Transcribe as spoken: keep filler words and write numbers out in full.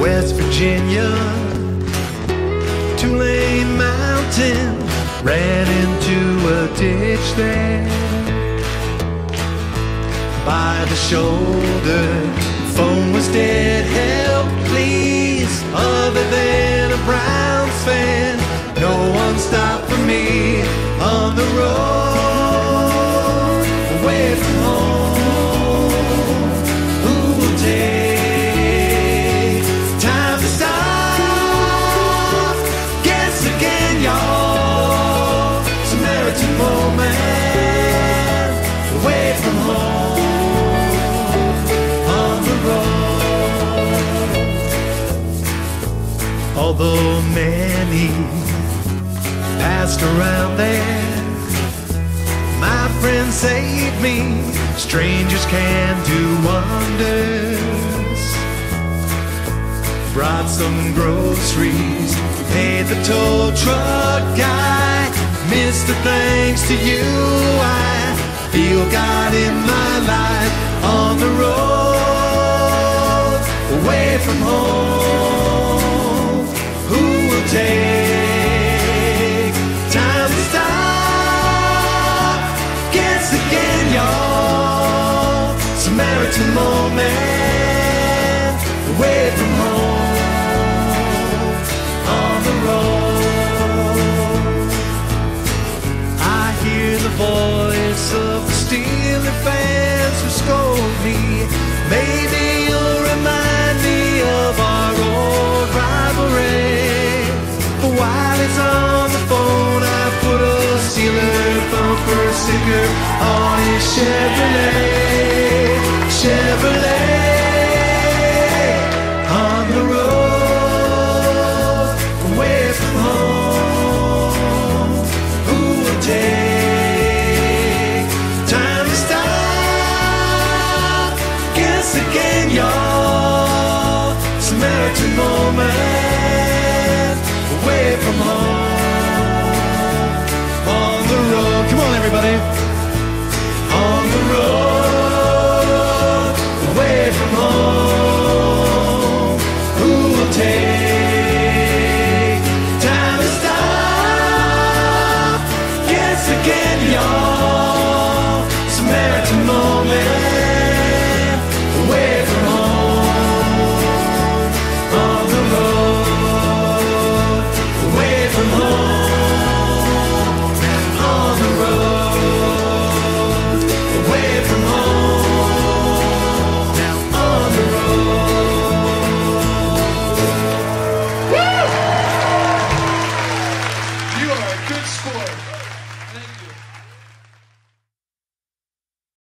West Virginia, Two-Lane Mountain, ran into a ditch there. By the shoulder, phone was dead. Help please, other than a Browns fan. No one stopped for me on the road away from home. Who will take time to stop? Guess again, y'all. Samaritan moment away from home on the road. Although many passed around there, my friend saved me. Strangers can do wonders. Brought some groceries, paid the tow truck guy. Mister, thanks to you, I feel God in my life. On the road away from home, who will take time to stop? Guess again, y'all. Samaritan moment away from home on the road. I hear the voice of the Steeler fans who scold me. Maybe you'll remind me of our old rivalry. But while it's on the phone, I put a Steeler bumper sticker on his Chevrolet. Chevrolet on the road away from home. Who will take time to stop? Guess again, y'all. Samaritan moment away from home.